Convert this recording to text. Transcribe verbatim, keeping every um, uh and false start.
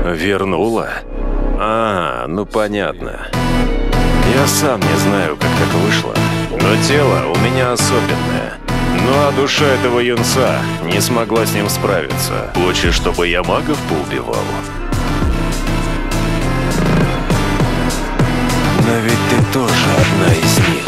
Вернула? А, ну понятно. Я сам не знаю, как так вышло, но тело у меня особенное. Ну а душа этого юнца не смогла с ним справиться. Хочешь, чтобы я магов поубивал? Но ведь ты тоже одна из них.